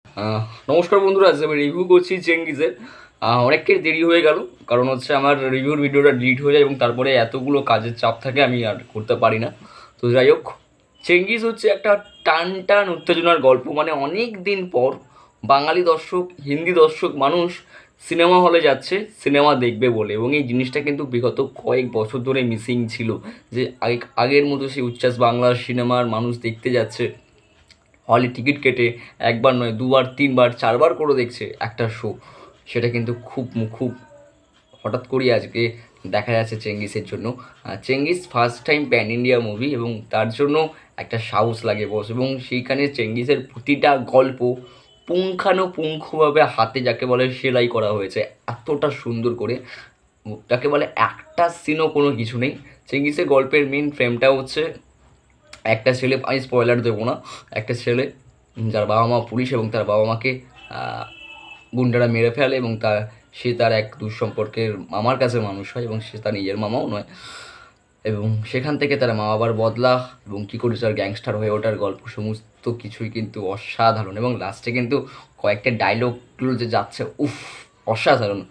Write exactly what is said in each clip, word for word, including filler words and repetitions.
আহ, নমস্কার বন্ধুরা, আজ আমি রিভিউ করছি চেঙ্গিজের। আহ, অনেকটাই দেরি হয়ে গেল, কারণ হচ্ছে আমার রিভিউর ভিডিওটা ডিলিট হয়ে যায় এবং তারপরে এতগুলো কাজের চাপ থাকে, আমি আর করতে পারি না। তো যাই হোক, চেঙ্গিজ হচ্ছে একটা টান টান উত্তেজনার গল্প। মানে অনেক দিন পর বাঙালি দর্শক, হিন্দি দর্শক মানুষ সিনেমা হলে যাচ্ছে সিনেমা দেখবে বলে, এবং এই জিনিসটা কিন্তু বিগত কয়েক বছর ধরে মিসিং ছিল। যে আগে আগের মতো সেই উচ্ছ্বাস বাংলার সিনেমার মানুষ দেখতে যাচ্ছে হলে টিকিট কেটে, একবার নয় দুবার তিনবার চারবার করে দেখছে একটা শো। সেটা কিন্তু খুব খুব হঠাৎ করেই আজকে দেখা যাচ্ছে চেঙ্গিসের জন্য। আহ, Chengiz first time pan India movie, এবং তার জন্য একটা সাহস লাগে বস, এবং সেইখানে চেঙ্গিসের প্রতিটা গল্প পুঙ্খানুপুঙ্খভাবে হাতে যাকে বলে সেলাই করা হয়েছে এতটা সুন্দর করে। যাকে বলে একটা সিনও কোনো কিছু নেই। চেঙ্গিসের গল্পের মেন ফ্রেমটা হচ্ছে একটা ছেলে, আমি স্পয়লার দেবো না, একটা ছেলে যার বাবা মা পুলিশ এবং তার বাবা মাকে আহ, গুন্ডারা মেরে ফেলে, এবং তার সে তার এক দুঃসম্পর্কের মামার কাছে মানুষ হয়, এবং সে তার নিজের মামাও নয়। এবং সেখান থেকে তার মা বাবার বদলা এবং কী করে তার গ্যাংস্টার হয়ে ওঠার গল্প, সমস্ত কিছুই কিন্তু অসাধারণ। এবং লাস্টে কিন্তু কয়েকটা ডায়লগগুলো যে যাচ্ছে, উফ, অসাধারণ।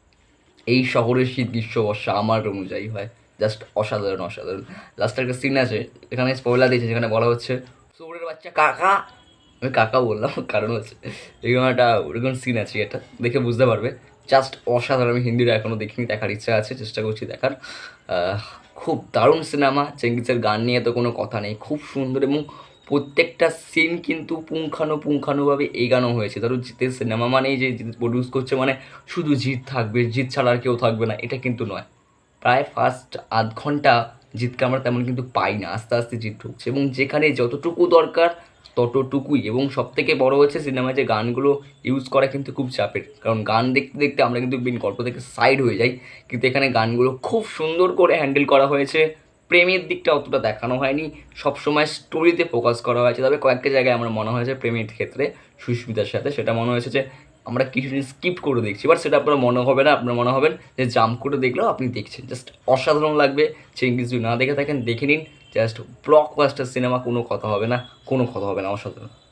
এই শহরের শীত গ্রীষ্ম বর্ষা আমার অনুযায়ী হয়, জাস্ট অসাধারণ অসাধারণ। লাস্টের একটা সিন আছে, এখানে স্পয়লার দিয়েছে, যেখানে বলা হচ্ছে শহরের বাচ্চা কাকা। আমি কাকা বললাম কারণ হচ্ছে এরকম একটা ওরকম সিন আছে, এটা দেখে বুঝতে পারবে। জাস্ট অসাধারণ। আমি হিন্দিটা এখনও দেখিনি, দেখার ইচ্ছা আছে, চেষ্টা করছি দেখার। খুব দারুণ সিনেমা। চেঙ্গিসের গান নিয়ে তো কোনো কথা নেই, খুব সুন্দর, এবং প্রত্যেকটা সিন কিন্তু পুঙ্খানুপুঙ্খানুভাবে এগানো হয়েছে। ধরো জিতের সিনেমা মানেই যে জিৎ প্রডিউস করছে মানে শুধু জিৎ থাকবে, জিৎ ছাড়া আর কেউ থাকবে না, এটা কিন্তু নয়। প্রায় ফার্স্ট আধ ঘন্টা জিতকে আমরা তেমন কিন্তু পাই না, আস্তে আস্তে জিত ঢুকছে, এবং যেখানে যতটুকু দরকার ততটুকুই। এবং সবথেকে বড় হচ্ছে সিনেমায় যে গানগুলো ইউজ করা কিন্তু খুব চাপের, কারণ গান দেখতে দেখতে আমরা কিন্তু মেন গল্প থেকে সাইড হয়ে যাই, কিন্তু এখানে গানগুলো খুব সুন্দর করে হ্যান্ডেল করা হয়েছে। প্রেমের দিকটা অতটা দেখানো হয়নি, সবসময় স্টোরিতে ফোকাস করা হয়েছে। তবে কয়েকটা জায়গায় আমার মনে হয়েছে প্রেমের ক্ষেত্রে সুস্মিতার সাথে সেটা মনে হয়েছে যে আমরা কিছুদিন স্কিপ করে দেখছি, বাট সেটা আপনার মনে হবে না, আপনার মনে হবেন যে জাম্প করে দেখলেও আপনি দেখছেন। জাস্ট অসাধারণ লাগবে। চেঙ্গিজ যদি না দেখে থাকেন দেখে নিন, জাস্ট ব্লকবাস্টার সিনেমা, কোনো কথা হবে না, কোনো কথা হবে না, অসাধারণ।